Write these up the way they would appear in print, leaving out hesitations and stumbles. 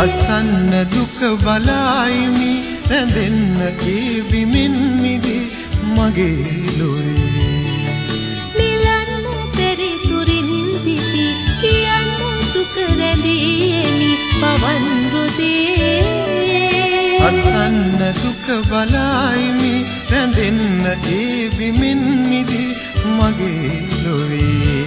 අසන්න දුක බලයිමි රැඳෙන්න ඒ බිමින් මිදි මගේ ලොවේ නිලන්න පෙරිතුරින් පිපි කියන්න දුක රැඳීමි පවන් රුදේ අසන්න දුක බලයිමි රැඳෙන්න ඒ බිමින් මිදි මගේ ලොවේ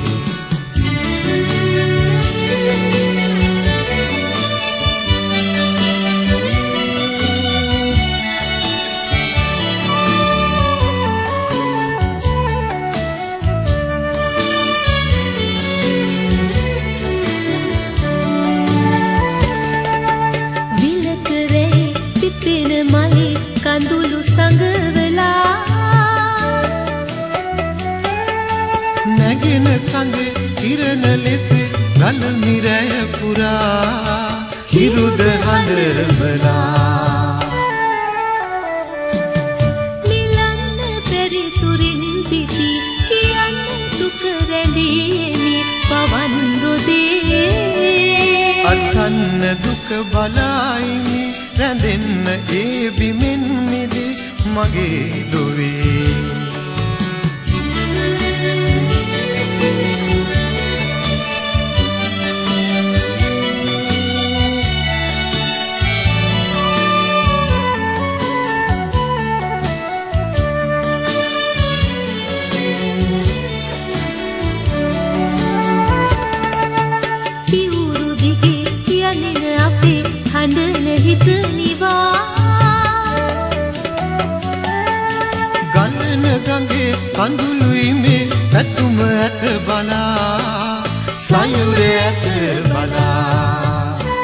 කඳුළු සංගවලා නැගෙන සඳ කිරණ ලෙස ගල මිරය පුරා හිරුද හඬවලා නිලන්න පෙරිතුරින් පිපි කියන්න දුක රැඳීමි පවන් රුදේ අසන්න දුක බලයිමි රැඳෙන්න ඒ බිමින් මිදි මගේ ලොවේ පියුරු දිගේ යන්නේ අපේ හඬන හිත ගලන ගඟේ කඳුළුයි මේ ඇතුම ඇත බලා සයුරේ ඇත බලා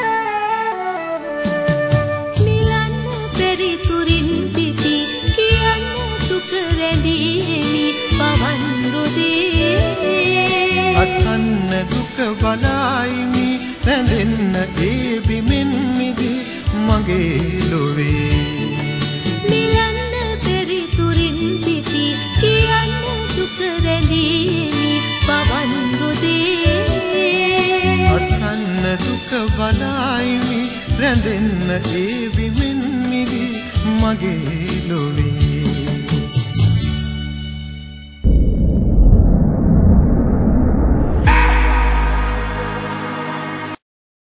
නිලන්න පෙරිතුරින් පිපි කියන්න දුක රැඳීමි පවන් රුදේ අසන්න දුක බලයිමි රැඳෙන්න ඒ බිමින් මිදි මගේ ලොවේ නිලන්න පෙරිතුරින් පිපි කියන්න දුක රැඳීමි පවන් රුදේ අසන්න දුක බලයිමි රැඳෙන්න ඒ බිමින් මිදි මගේ ලොවේ